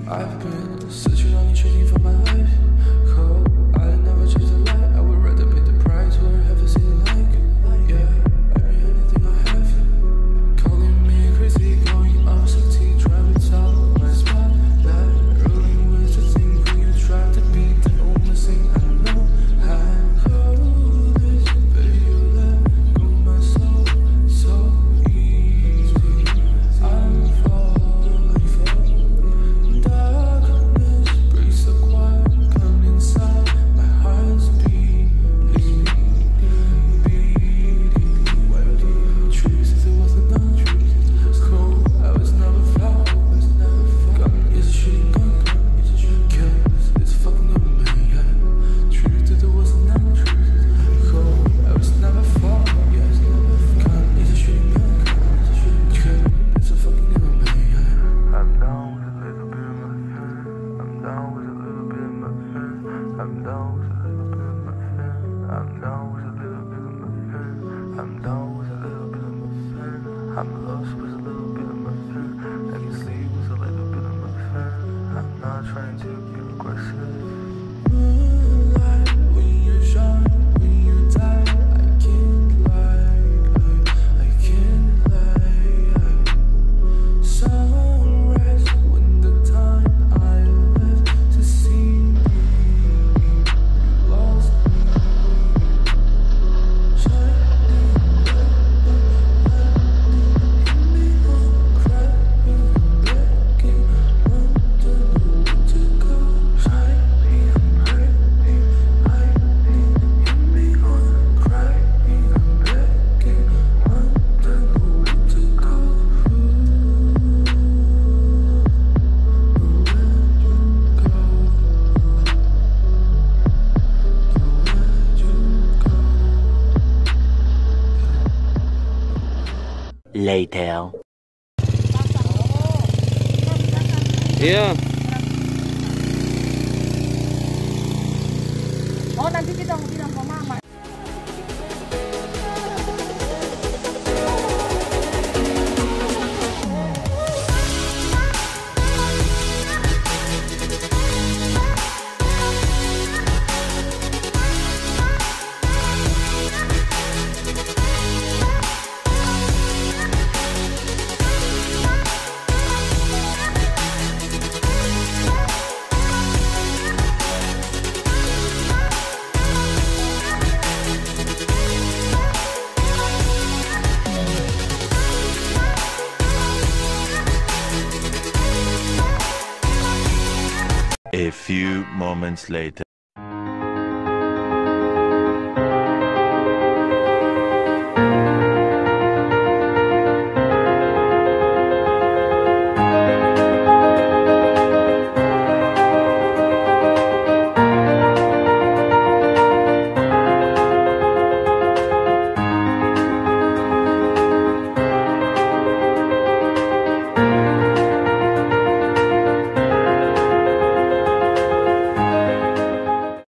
I've been searching on each training for my life. Cold, I never choose the light. I would rather pay the price for everything like. Yeah, I be anything I have. Calling me crazy, going off 60, driving without my spotlight. Rolling with the thing when you try to beat the only thing I know. I call this, baby, you let go my soul so easy. I'm falling. Darkness breaks the quiet, come inside. My heart's beating. Truth is it wasn't none. Cold, I was never found. Gun is a shooting gun. Kills, it's fucking over me. Truth is it wasn't none. Cold, I was never found. Gun is a shooting gun. Kills, it's a fucking over me. I'm down with a little bit of my friend. I'm down with a little bit of my friend. I'm down with a little bit of my friend. I'm down with a little bit of my friend. I'm down with a little bit of my friend. I'm lost with a little bit of my friend. I can sleep with a little bit of my friend. I'm not trying to get aggressive. Moonlight, when you shine, when you die, I can't lie. I can't lie. Sunrise, when the time I left to see me, you lost me. Shining bright, hit me on crying, begging, wondering where to go. Shining bright, hit me on crying, begging, wondering where to go. Later. Iya. Oh, nanti kita mau bilang ke mama. A few moments later.